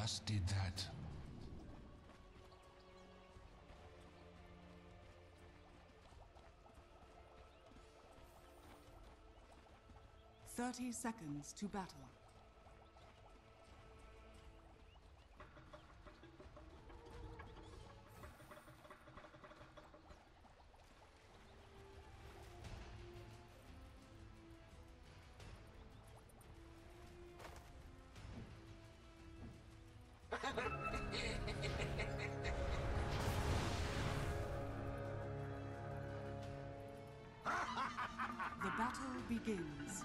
just did that. Thirty seconds to battle. The battle begins.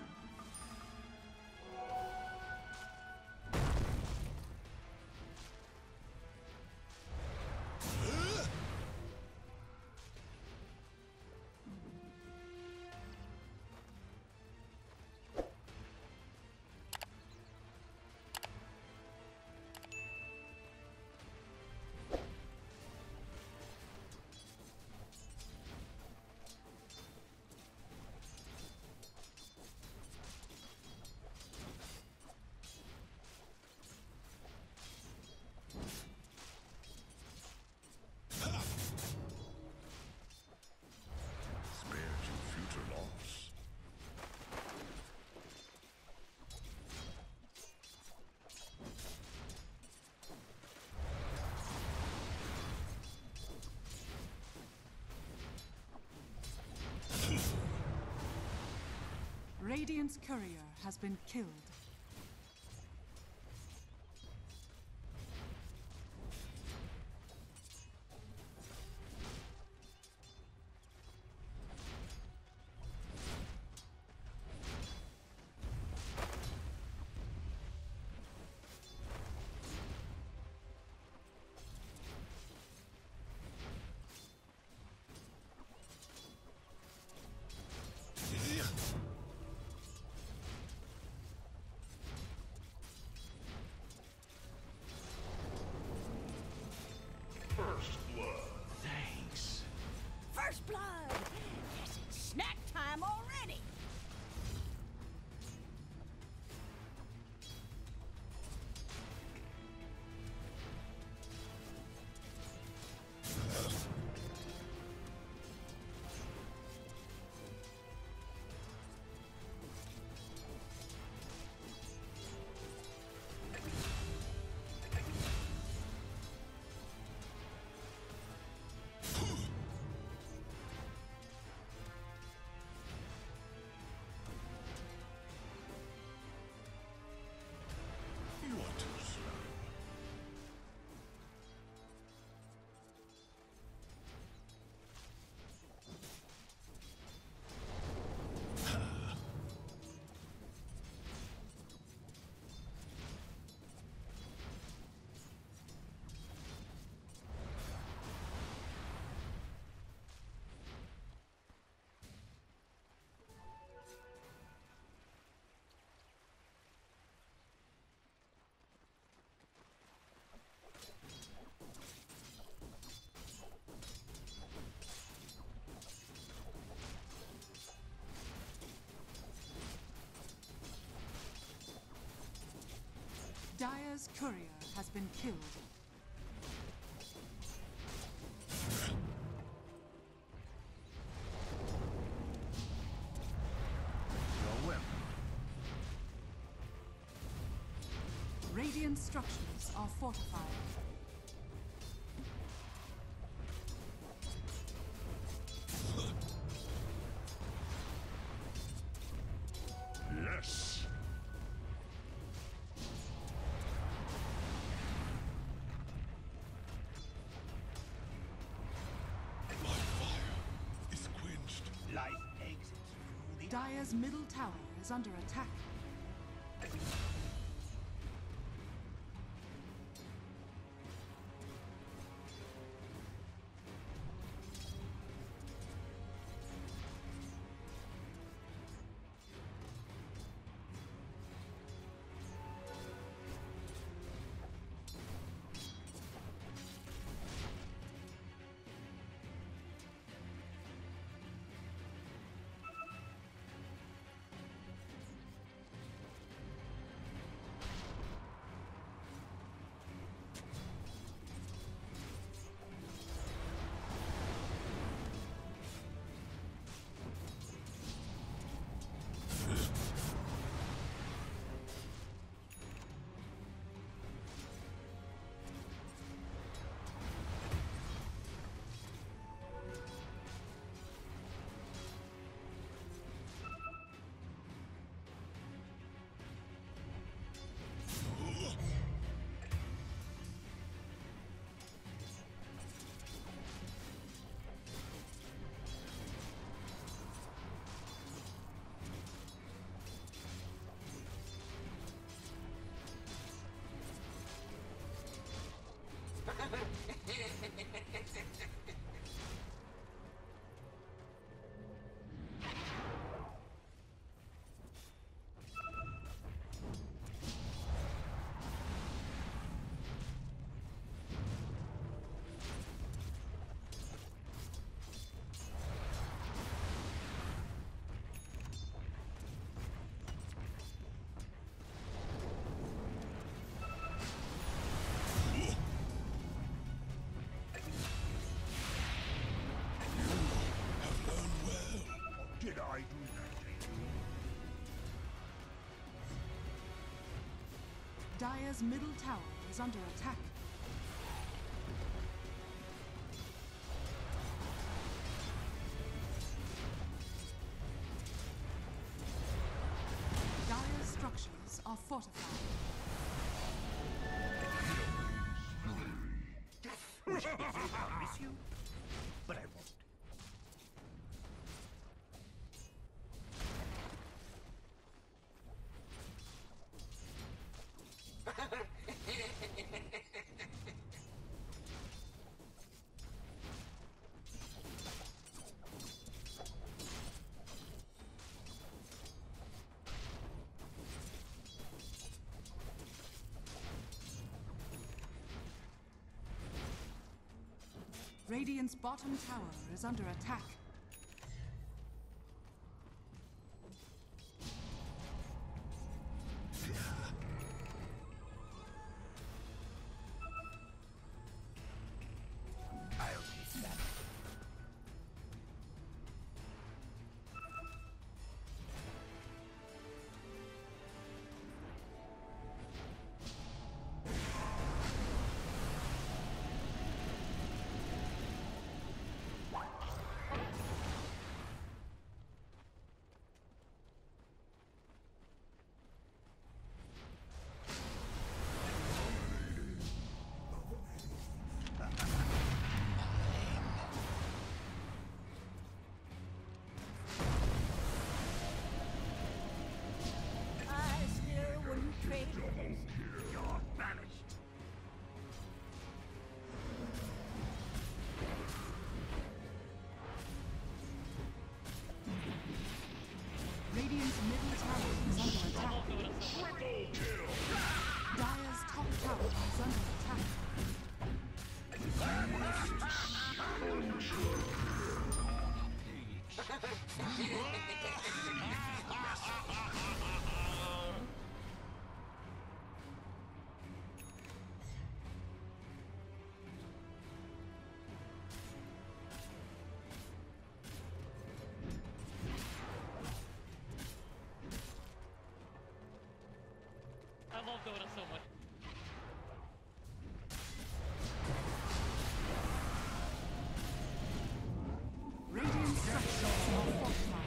Radiant's courier has been killed. First blood. Thanks. First blood! Guess it's snack time already! You are too slow. Dire's courier has been killed. You're welcome. Radiant structures are fortified. Yes. My fire is quenched. Life exits through the Dire's middle tower is under attack. Dire's middle tower is under attack. Dire's structures are fortified. Wish I miss you, but I won't. Radiant's bottom tower is under attack. I'll take that. I still wouldn't trade this. You're banished. Radiant's middle tower is under attack. Dire's top tower is under attack. I love Dota so much. Radiant's structures are fortified.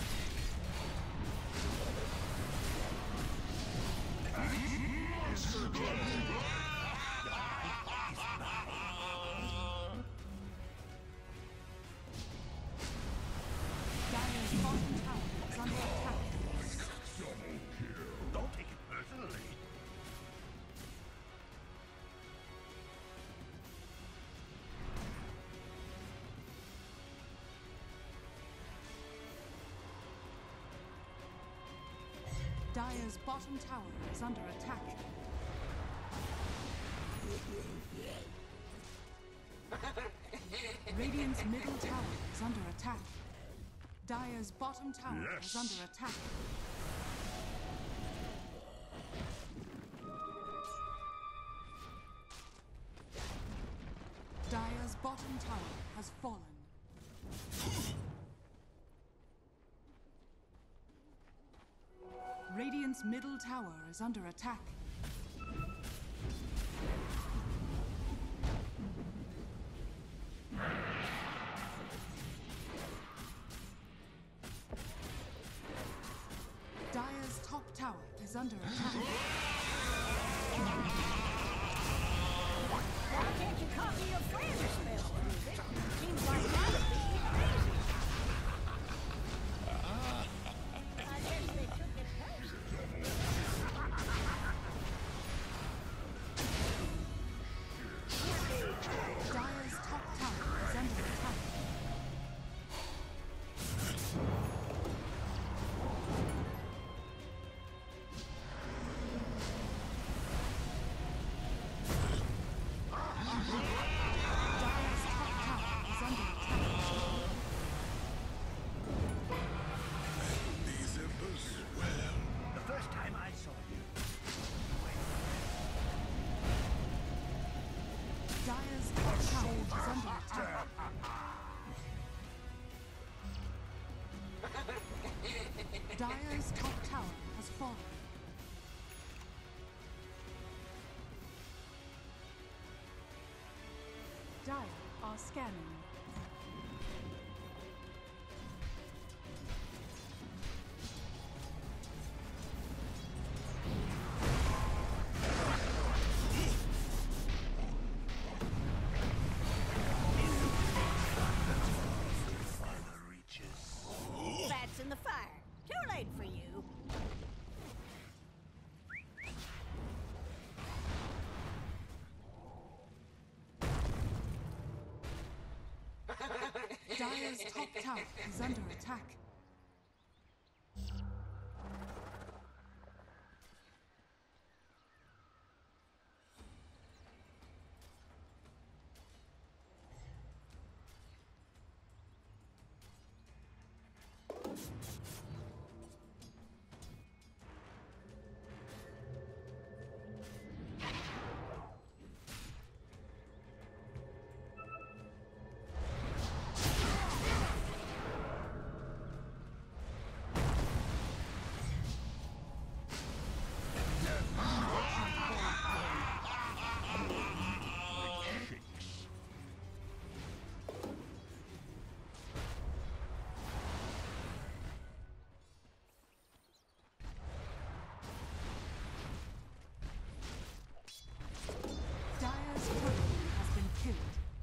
Dire's bottom tower is under attack. Don't take it personally. Dire's bottom tower is under attack. Radiant's middle tower is under attack. Dire's bottom tower is Yes. under attack. Dire's bottom tower has fallen. Radiant's middle tower is under attack. Dire's top tower is under attack. Why can't you copy your friend's spell? Seems like that would be crazy. I guess they took it personally. Dire's top tower is under attack. Dire's top tower is under attack. These embers, well, The first time I saw you, Dire's top tower is under attack. Dire's top tower has fallen. Dire are scanning. Bats in the fire. Too late for you. Dire's top tower is under attack. Dire's turret has been killed.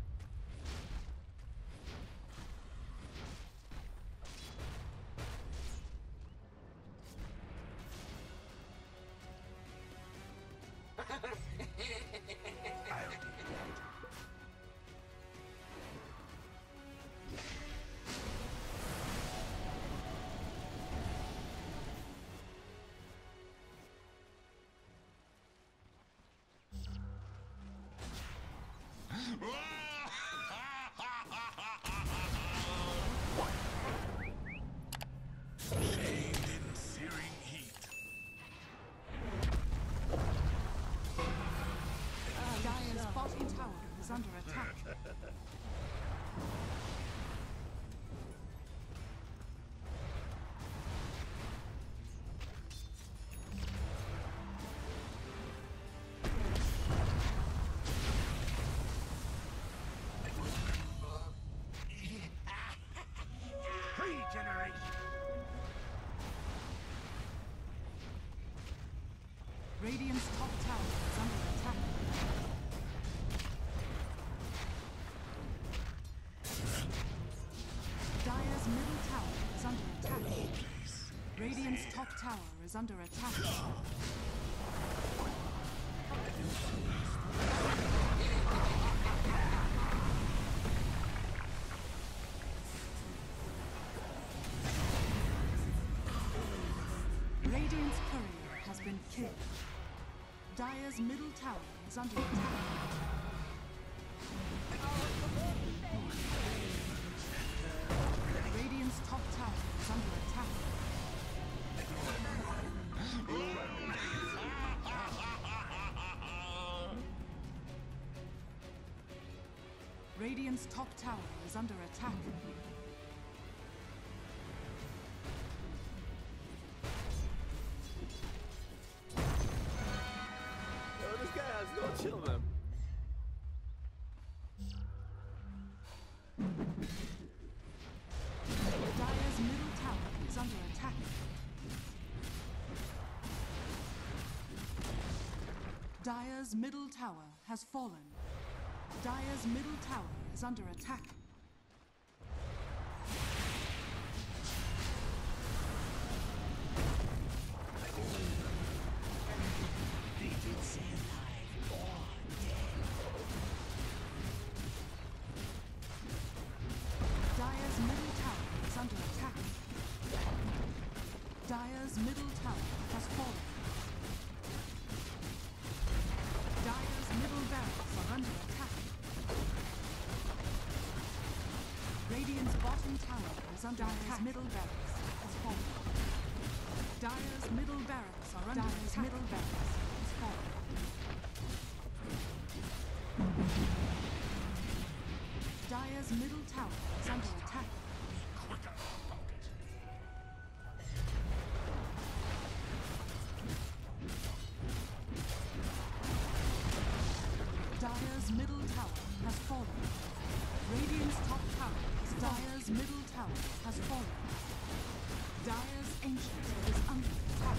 Bathed in searing heat. Dire's bottom tower is under attack. Regeneration. Radiant's top tower is under attack. Dire's middle tower is under attack. Radiant's top tower is under attack. Radiant's courier has been killed. Dire's middle tower is under attack. Radiant's top tower is under attack. Radiant's top tower is under attack. Oh, this guy has no chill, man. Dire's middle tower is under attack. Dire's middle tower has fallen. Dire's middle tower is under attack. Dire's middle tower is under attack. Dire's middle tower has fallen. Dire's middle barracks are under attack. Radiant's bottom tower is under attack. Dire's middle barracks has fallen. Dire's middle barracks are under attack. Dire's middle barracks has fallen. Dire's middle tower is under attack. Dire's middle tower has fallen. Radiant's top tower is Dire's middle tower has fallen. Dire's ancient is under attack.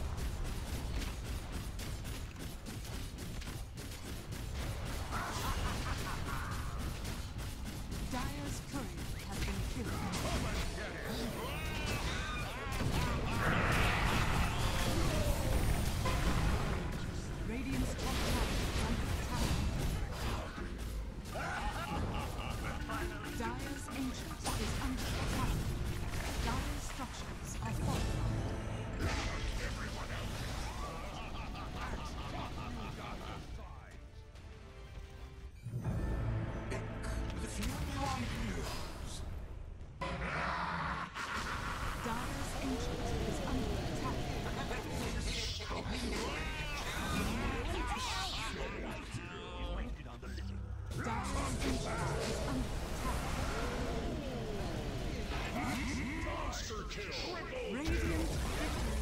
Dire's courier has been killed. Radiant's top tower is under attack. Dire's ancient is under attack. Dire's structures are fortified. Dire's ancient is under attack. Dire's ancient is under attack. Radiant victory.